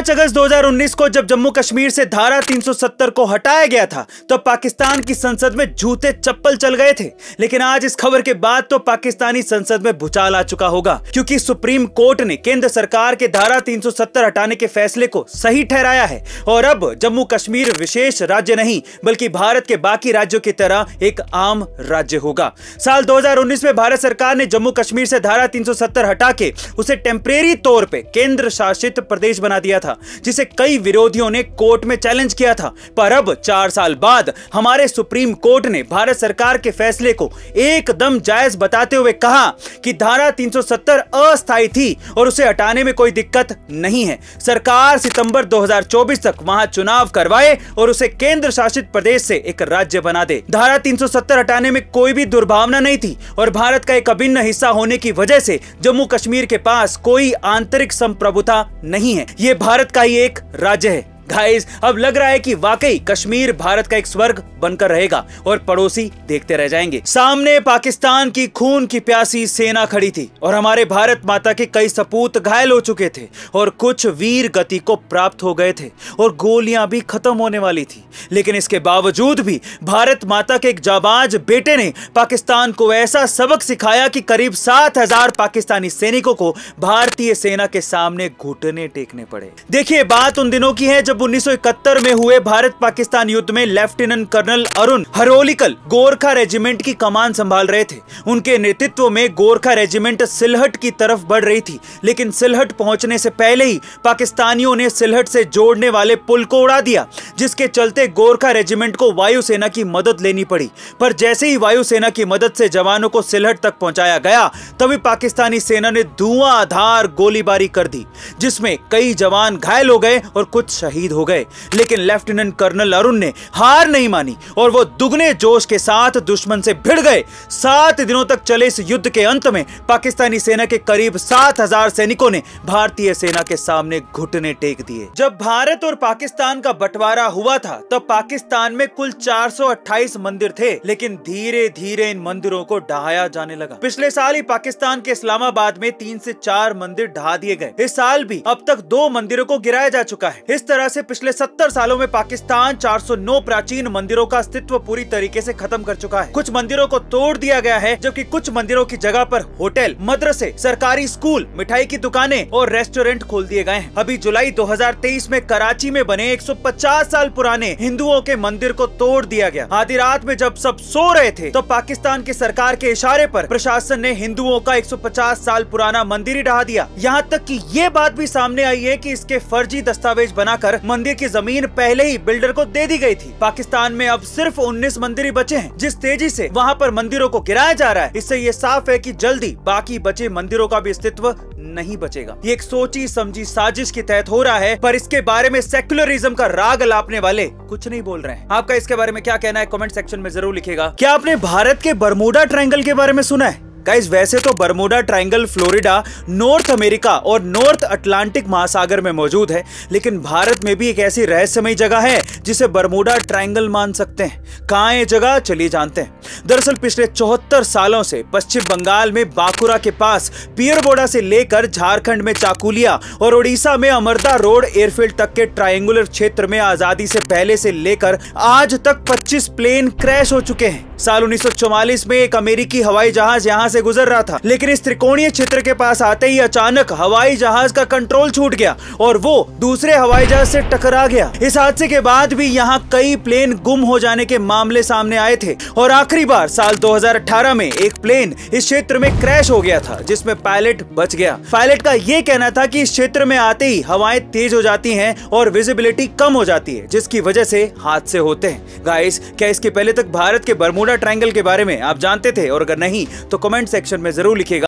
5 अगस्त 2019 को जब जम्मू कश्मीर से धारा 370 को हटाया गया था तो पाकिस्तान की संसद में जूते चप्पल चल गए थे। लेकिन आज इस खबर के बाद तो पाकिस्तानी संसद में भूचाल आ चुका होगा, क्योंकि सुप्रीम कोर्ट ने केंद्र सरकार के धारा 370 हटाने के फैसले को सही ठहराया है और अब जम्मू कश्मीर विशेष राज्य नहीं बल्कि भारत के बाकी राज्यों की तरह एक आम राज्य होगा। साल 2019 में भारत सरकार ने जम्मू कश्मीर से धारा 370 हटा के उसे टेम्परेरी तौर पे केंद्र शासित प्रदेश बना दिया था, जिसे कई विरोधियों ने कोर्ट में चैलेंज किया था। पर अब 4 साल बाद हमारे सुप्रीम कोर्ट ने भारत सरकार के फैसले को एकदम जायज बताते हुए कहा कि धारा 370 अस्थायी थी और उसे हटाने में कोई दिक्कत नहीं है। सरकार सितंबर 2024 तक वहां चुनाव करवाए और उसे केंद्र शासित प्रदेश से एक राज्य बना दे। धारा 370 हटाने में कोई भी दुर्भावना नहीं थी और भारत का एक अभिन्न हिस्सा होने की वजह से जम्मू कश्मीर के पास कोई आंतरिक संप्रभुता नहीं है। ये भारत का ही एक राज्य है। गाइस, अब लग रहा है कि वाकई कश्मीर भारत का एक स्वर्ग बनकर रहेगा और पड़ोसी देखते रह जाएंगे। सामने पाकिस्तान की खून की प्यासी सेना खड़ी थी और हमारे भारत माता के कई सपूत घायल हो चुके थे और कुछ वीर गति को प्राप्त हो गए थे और गोलियां भी खत्म होने वाली थी। लेकिन इसके बावजूद भी भारत माता के एक जाबाज बेटे ने पाकिस्तान को ऐसा सबक सिखाया कि करीब 7000 पाकिस्तानी सैनिकों को भारतीय सेना के सामने घुटने टेकने पड़े। देखिए, बात उन दिनों की है जब 1971 में हुए भारत पाकिस्तान युद्ध में lieutenant colonel Arun Harolikar Gorkha regiment की कमान संभाल रहे थे। उनके नेतृत्व में गोरखा रेजिमेंट सिलहट की तरफ बढ़ रही थी, लेकिन सिलहट पहुंचने से पहले ही पाकिस्तानियों ने सिलहट से जोड़ने वाले पुल को उड़ा दिया, जिसके चलते गोरखा रेजिमेंट को वायुसेना की मदद लेनी पड़ी। पर जैसे ही वायुसेना की मदद से जवानों को सिलहट तक पहुंचाया गया, तभी पाकिस्तानी सेना ने धुआंधार गोलीबारी कर दी, जिसमें कई जवान घायल हो गए और कुछ शहीद हो गए। लेकिन लेफ्टिनेंट कर्नल अरुण ने हार नहीं मानी और वो दुगने जोश के साथ दुश्मन से भिड़ गए। 7 दिनों तक चले इस युद्ध के अंत में पाकिस्तानी सेना के करीब 7000 सैनिकों ने भारतीय सेना के सामने घुटने टेक दिए। जब भारत और पाकिस्तान का बंटवारा हुआ था तब पाकिस्तान में कुल 428 मंदिर थे, लेकिन धीरे धीरे इन मंदिरों को ढहाया जाने लगा। पिछले साल ही पाकिस्तान के इस्लामाबाद में 3 से 4 मंदिर ढहा दिए गए। इस साल भी अब तक 2 मंदिरों को गिराया जा चुका है। इस तरह से पिछले 70 सालों में पाकिस्तान 409 प्राचीन मंदिरों का अस्तित्व पूरी तरीके से खत्म कर चुका है। कुछ मंदिरों को तोड़ दिया गया है, जबकि कुछ मंदिरों की जगह पर होटल, मदरसे, सरकारी स्कूल, मिठाई की दुकानें और रेस्टोरेंट खोल दिए गए हैं। अभी जुलाई 2023 में कराची में बने 150 साल पुराने हिंदुओं के मंदिर को तोड़ दिया गया। आधी रात में जब सब सो रहे थे तो पाकिस्तान की सरकार के इशारे पर प्रशासन ने हिंदुओं का 150 साल पुराना मंदिर ही ढहा दिया। यहाँ तक कि ये बात भी सामने आई है कि इसके फर्जी दस्तावेज बनाकर मंदिर की जमीन पहले ही बिल्डर को दे दी गई थी। पाकिस्तान में अब सिर्फ 19 मंदिर ही बचे हैं। जिस तेजी से वहाँ पर मंदिरों को गिराया जा रहा है, इससे ये साफ है कि जल्दी बाकी बचे मंदिरों का भी अस्तित्व नहीं बचेगा। ये एक सोची समझी साजिश के तहत हो रहा है, पर इसके बारे में सेक्युलरिज्म का राग अलापने वाले कुछ नहीं बोल रहे हैं। आपका इसके बारे में क्या कहना है कमेंट सेक्शन में जरूर लिखिएगा। क्या आपने भारत के बरमूडा ट्रायंगल के बारे में सुना है? गाइस, वैसे तो Bermuda triangle Florida, north America और नॉर्थ अटलांटिक महासागर में मौजूद है, लेकिन भारत में भी एक ऐसी रहस्यमयी जगह है जिसे बरमूडा ट्रायंगल मान सकते हैं। कहाँ है जगह, चलिए जानते हैं। दरअसल पिछले 74 सालों से पश्चिम बंगाल में बांकुरा के पास पियरबोड़ा से लेकर झारखंड में चाकुलिया और ओडिशा में अमरदा रोड एयरफील्ड तक के ट्रायंगुलर क्षेत्र में आजादी से पहले से लेकर आज तक 25 प्लेन क्रैश हो चुके हैं। साल 1944 में एक अमेरिकी हवाई जहाज यहाँ से गुजर रहा था, लेकिन इस त्रिकोणीय क्षेत्र के पास आते ही अचानक हवाई जहाज का कंट्रोल छूट गया और वो दूसरे हवाई जहाज से टकरा गया। इस हादसे के बाद भी यहाँ कई प्लेन गुम हो जाने के मामले सामने आए थे और आखिरी बार साल 2018 में एक प्लेन इस क्षेत्र में क्रैश हो गया था, जिसमें पायलट बच गया। पायलट का ये कहना था कि इस क्षेत्र में आते ही हवाएं तेज हो जाती हैं और विजिबिलिटी कम हो जाती है, जिसकी वजह से हादसे होते हैं। गाइस, क्या इसके पहले तक भारत के बरमूडा ट्रायंगल के बारे में आप जानते थे? और अगर नहीं तो कमेंट सेक्शन में जरूर लिखिएगा।